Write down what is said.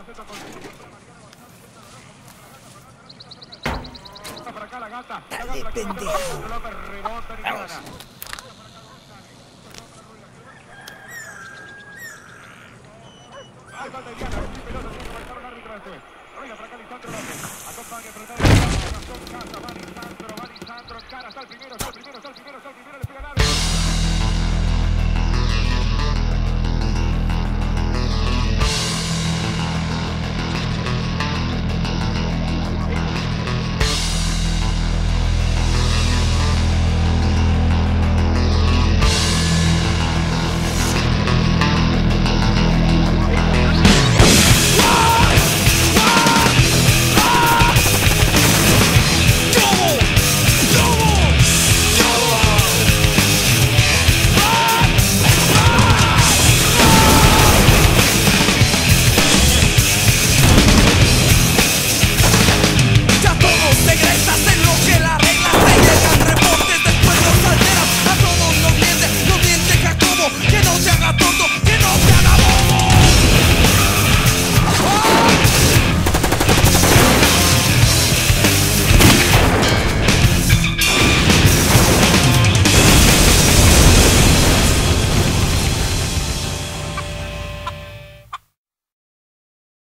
Para acá la gata. Dale, pendejo. Rebota ni Vamos. gana. Hay falta de Diana. Sin pelota tiene que marcar un árbitro este. Oiga, para acá Lisandro López. Acompaña, apretado. Va Lisandro. Cara hasta el primero. Le pega al árbitro.